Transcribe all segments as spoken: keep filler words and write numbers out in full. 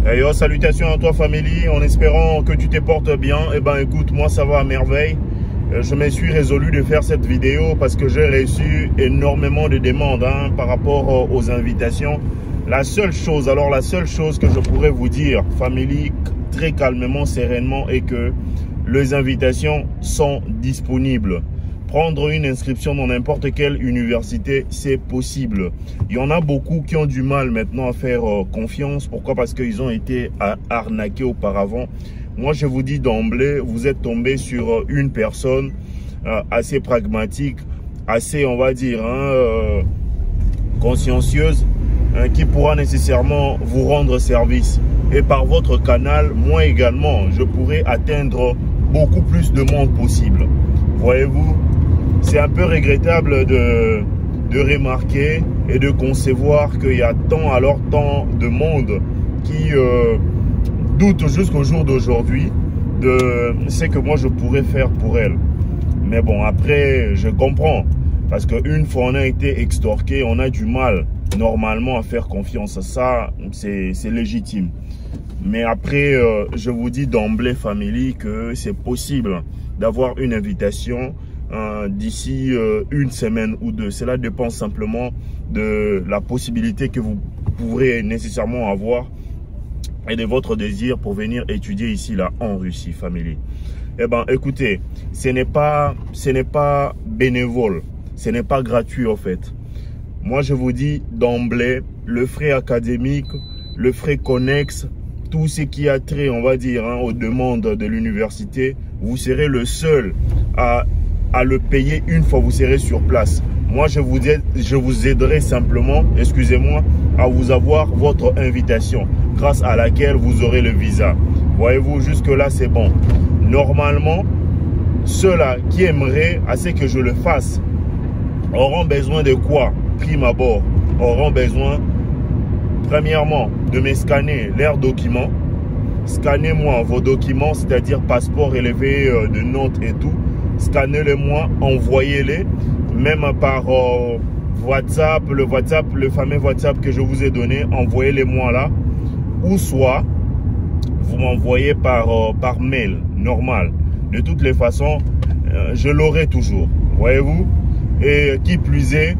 Et oh, salutations à toi famille, en espérant que tu te portes bien. Eh ben écoute, moi ça va à merveille. Je me suis résolu de faire cette vidéo parce que j'ai reçu énormément de demandes hein, par rapport aux invitations. La seule chose, alors la seule chose que je pourrais vous dire, famille, très calmement, sereinement, est que les invitations sont disponibles. Prendre une inscription dans n'importe quelle université, c'est possible. Il y en a beaucoup qui ont du mal maintenant à faire euh, confiance. Pourquoi? Parce qu'ils ont été arnaqués auparavant. Moi, je vous dis d'emblée, vous êtes tombé sur une personne euh, assez pragmatique, assez, on va dire, hein, euh, consciencieuse, hein, qui pourra nécessairement vous rendre service. Et par votre canal, moi également, je pourrai atteindre beaucoup plus de monde possible. Voyez-vous? C'est un peu regrettable de, de remarquer et de concevoir qu'il y a tant alors tant de monde qui euh, doute jusqu'au jour d'aujourd'hui de ce que moi je pourrais faire pour elle. Mais bon, après, je comprends. Parce qu'une fois on a été extorqué, on a du mal normalement à faire confiance. Ça, c'est légitime. Mais après, euh, je vous dis d'emblée, famille, que c'est possible d'avoir une invitation Euh, d'ici euh, une semaine ou deux. Cela dépend simplement de la possibilité que vous pourrez nécessairement avoir et de votre désir pour venir étudier ici là en Russie, famille. Eh ben, écoutez, ce n'est pas, ce n'est pas bénévole, ce n'est pas gratuit en fait. Moi, je vous dis d'emblée, le frais académique, le frais connexe, tout ce qui a trait, on va dire, hein, aux demandes de l'université, vous serez le seul à à le payer une fois vous serez sur place. Moi, je vous aide, je vous aiderai simplement, excusez-moi, à vous avoir votre invitation, grâce à laquelle vous aurez le visa. Voyez-vous, jusque-là, c'est bon. Normalement, ceux-là qui aimeraient à ce que je le fasse auront besoin de quoi? Prime abord, auront besoin, premièrement, de me scanner leurs documents. Scannez-moi vos documents, c'est-à-dire passeport élevé euh, de notes et tout. Scannez-les-moi, envoyez-les, même par euh, WhatsApp, le WhatsApp, le fameux WhatsApp que je vous ai donné, envoyez-les-moi là. Ou soit, vous m'envoyez par, euh, par mail, normal. De toutes les façons, euh, je l'aurai toujours, voyez-vous. Et qui plus est,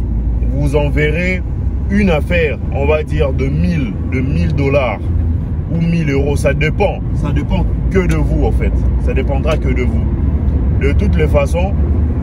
vous enverrez une affaire, on va dire de mille, de mille dollars ou mille euros, ça dépend. Ça dépend que de vous en fait, ça dépendra que de vous. De toutes les façons,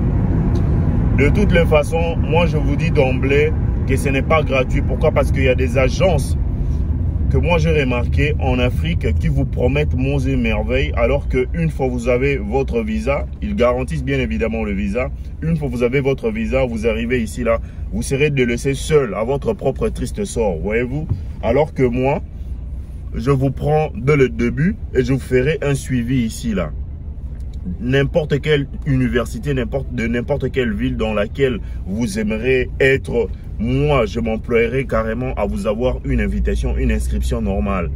de toutes les façons, moi je vous dis d'emblée que ce n'est pas gratuit. Pourquoi? Parce qu'il y a des agences que moi j'ai remarqué en Afrique qui vous promettent monts et merveilles, alors qu'une fois vous avez votre visa, ils garantissent bien évidemment le visa. Une fois vous avez votre visa, vous arrivez ici là, vous serez délaissé seul à votre propre triste sort, voyez-vous. Alors que moi, je vous prends dès le début et je vous ferai un suivi ici là. N'importe quelle université, n'importe de n'importe quelle ville dans laquelle vous aimeriez être, moi je m'emploierai carrément à vous avoir une invitation, une inscription normale.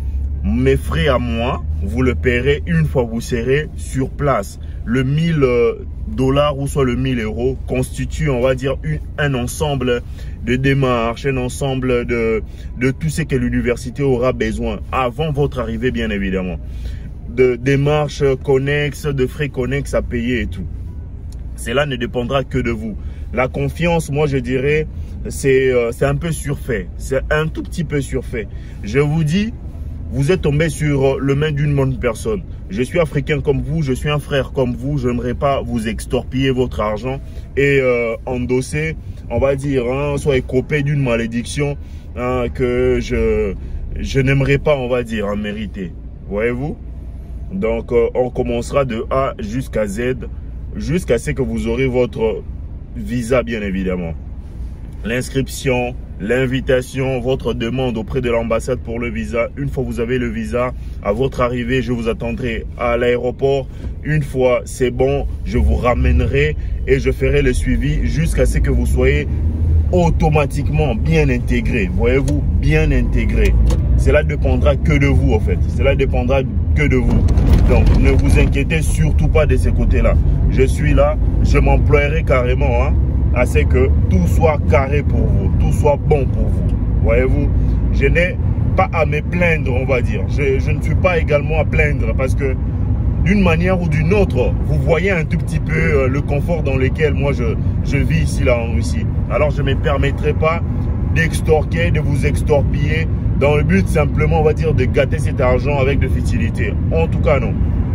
Mes frais à moi, vous le paierez une fois que vous serez sur place. Le mille dollars ou soit le mille euros constitue, on va dire, une, un ensemble de démarches, un ensemble de, de tout ce que l'université aura besoin avant votre arrivée, bien évidemment. De démarches connexes, de frais connexes à payer et tout. Cela ne dépendra que de vous. La confiance, moi je dirais, c'est euh, c'est un peu surfait. C'est un tout petit peu surfait. Je vous dis, vous êtes tombé sur le main d'une bonne personne. Je suis africain comme vous, je suis un frère comme vous. Je n'aimerais pas vous extorpiller votre argent et euh, endosser, on va dire, hein, soit écopé d'une malédiction hein, que je, je n'aimerais pas, on va dire, en mériter. Voyez-vous? Donc, euh, on commencera de A jusqu'à Z, jusqu'à ce que vous aurez votre visa, bien évidemment. L'inscription, l'invitation, votre demande auprès de l'ambassade pour le visa. Une fois que vous avez le visa, à votre arrivée, je vous attendrai à l'aéroport. Une fois c'est bon, je vous ramènerai et je ferai le suivi jusqu'à ce que vous soyez automatiquement bien intégré. Voyez-vous, bien intégré. Cela dépendra que de vous en fait. Cela dépendra que de vous. Donc ne vous inquiétez surtout pas de ce côté-là. Je suis là, je m'emploierai carrément hein, à ce que tout soit carré pour vous, tout soit bon pour vous. Voyez-vous, je n'ai pas à me plaindre, on va dire. Je, je ne suis pas également à plaindre parce que d'une manière ou d'une autre, vous voyez un tout petit peu euh, le confort dans lequel moi je, je vis ici là en Russie. Alors je ne me permettrai pas d'extorquer, de vous extorpiller dans le but simplement, on va dire, de gâter cet argent avec de facilité. En tout cas, non.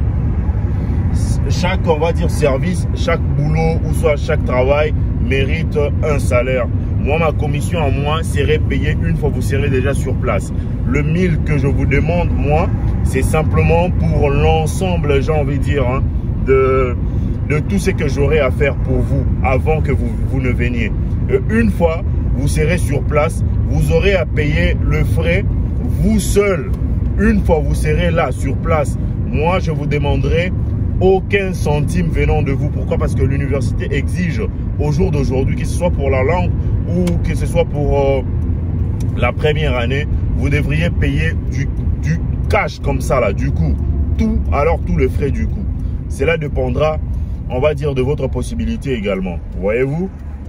Chaque, on va dire, service, chaque boulot ou soit chaque travail mérite un salaire. Moi, ma commission à moi serait payée une fois que vous serez déjà sur place. Le mille que je vous demande, moi, c'est simplement pour l'ensemble, j'ai envie de dire, hein, de, de tout ce que j'aurai à faire pour vous avant que vous, vous ne veniez. Et une fois, vous serez sur place, vous aurez à payer le frais, vous seul. Une fois vous serez là, sur place, moi, je vous demanderai aucun centime venant de vous. Pourquoi? Parce que l'université exige au jour d'aujourd'hui, que ce soit pour la langue ou que ce soit pour euh, la première année, vous devriez payer du, du cash comme ça, là, du coup. Tout, alors tous les frais du coup. Cela dépendra, on va dire, de votre possibilité également. Voyez-vous?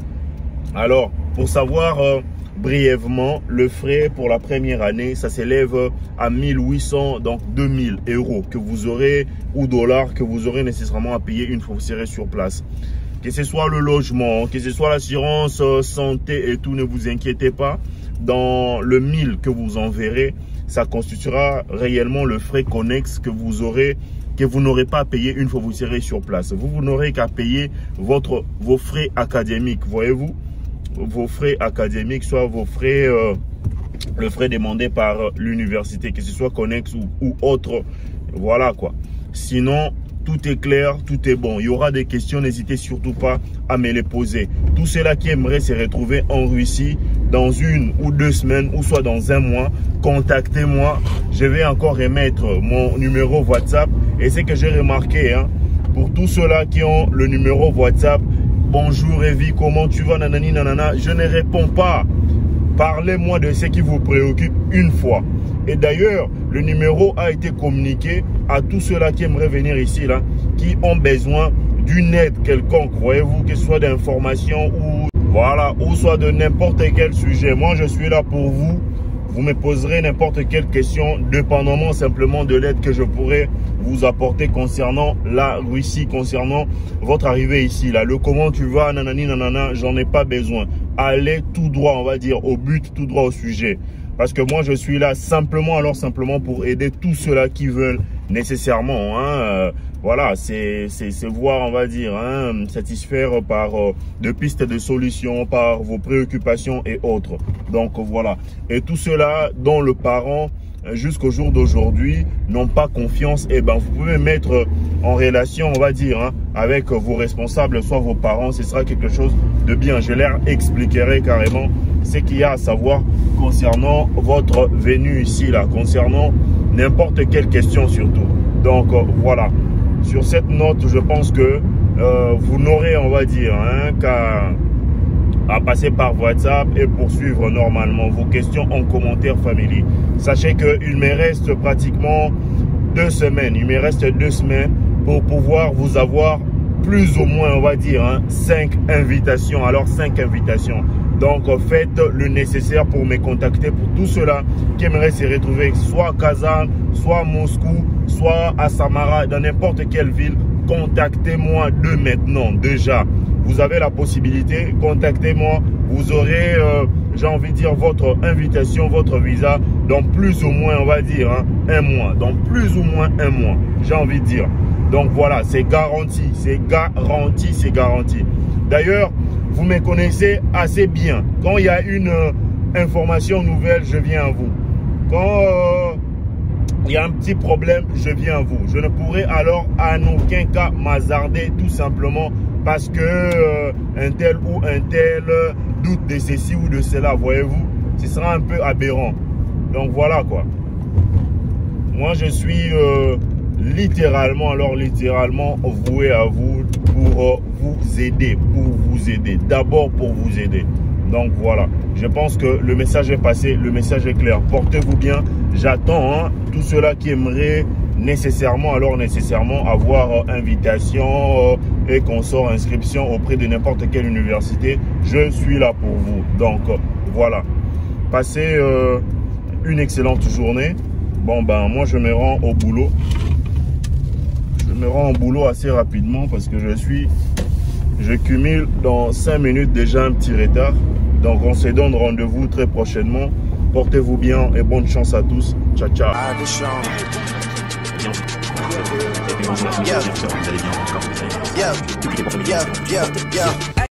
Alors, pour savoir euh, brièvement, le frais pour la première année, ça s'élève à mille huit cents, donc deux mille euros que vous aurez, ou dollars, que vous aurez nécessairement à payer une fois que vous serez sur place. Que ce soit le logement, que ce soit l'assurance euh, santé et tout, ne vous inquiétez pas. Dans le mille que vous enverrez, ça constituera réellement le frais connexe que vous aurez, que vous n'aurez pas à payer une fois que vous serez sur place. Vous, vous n'aurez qu'à payer votre, vos frais académiques, voyez-vous, vos frais académiques, soit vos frais, euh, le frais demandé par l'université, que ce soit connexe ou, ou autre, voilà quoi. Sinon, tout est clair, tout est bon. Il y aura des questions, n'hésitez surtout pas à me les poser. Tous ceux-là qui aimeraient se retrouver en Russie dans une ou deux semaines ou soit dans un mois, contactez-moi. Je vais encore remettre mon numéro WhatsApp. Et c'est que j'ai remarqué, hein, pour tous ceux-là qui ont le numéro WhatsApp, bonjour Evie, comment tu vas, nanani, nanana, je ne réponds pas. Parlez-moi de ce qui vous préoccupe une fois. Et d'ailleurs, le numéro a été communiqué à tous ceux-là qui aimeraient venir ici, là, qui ont besoin d'une aide quelconque, voyez-vous, que ce soit d'informations ou, voilà, ou soit de n'importe quel sujet. Moi, je suis là pour vous. Vous me poserez n'importe quelle question, dépendamment simplement de l'aide que je pourrais vous apporter concernant la Russie, concernant votre arrivée ici. Là, le comment tu vas, nanani, nanana, j'en ai pas besoin. Allez tout droit, on va dire, au but, tout droit au sujet. Parce que moi, je suis là simplement, alors simplement pour aider tous ceux-là qui veulent nécessairement, hein, euh, voilà, c'est voir, on va dire, hein, satisfaire par euh, de pistes de solutions, par vos préoccupations et autres. Donc voilà. Et tout cela dont le parent, jusqu'au jour d'aujourd'hui, n'ont pas confiance, et eh ben vous pouvez mettre en relation, on va dire, hein, avec vos responsables, soit vos parents, ce sera quelque chose de bien. Je leur expliquerai carrément ce qu'il y a à savoir concernant votre venue ici, là, concernant n'importe quelle question surtout. Donc euh, voilà. Sur cette note, je pense que euh, vous n'aurez, on va dire, hein, qu'à à passer par WhatsApp et poursuivre normalement vos questions en commentaire famille. Sachez qu'il me reste pratiquement deux semaines. Il me reste deux semaines pour pouvoir vous avoir plus ou moins, on va dire, hein, cinq invitations. Alors, cinq invitations. Donc, faites le nécessaire pour me contacter pour tous ceux-là qui aimeraient se retrouver soit à Kazan, soit à Moscou, soit à Samara, dans n'importe quelle ville. Contactez-moi de maintenant, déjà. Vous avez la possibilité, contactez-moi. Vous aurez, euh, j'ai envie de dire, votre invitation, votre visa dans plus ou moins, on va dire, hein, un mois. Dans plus ou moins un mois, j'ai envie de dire. Donc voilà, c'est garanti, c'est garanti, c'est garanti. D'ailleurs, vous me connaissez assez bien. Quand il y a une euh, information nouvelle, je viens à vous. Quand euh, il y a un petit problème, je viens à vous. Je ne pourrai alors en aucun cas m'hasarder tout simplement parce que euh, un tel ou un tel euh, doute de ceci ou de cela, voyez-vous, ce sera un peu aberrant. Donc voilà quoi. Moi je suis euh, littéralement, alors littéralement voué à vous pour euh, vous aider, pour vous aider, d'abord pour vous aider. Donc voilà, je pense que le message est passé, le message est clair. Portez-vous bien, j'attends hein, tous ceux-là qui aimeraient nécessairement, alors nécessairement avoir euh, invitation euh, et consort inscription auprès de n'importe quelle université. Je suis là pour vous. Donc euh, voilà, passez euh, une excellente journée. Bon, ben, moi, je me rends au boulot. Je me rends au boulot assez rapidement parce que je suis... Je cumule dans cinq minutes déjà un petit retard. Donc, on se donne rendez-vous très prochainement. Portez-vous bien et bonne chance à tous. Ciao, ciao. Yeah. Yeah. Yeah. Yeah. Yeah.